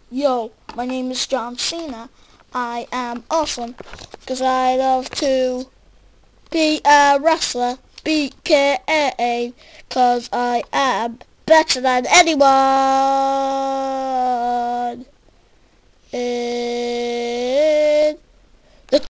Yo, my name is John Cena. I am awesome because I love to be a wrestler, BKA, because I am better than anyone.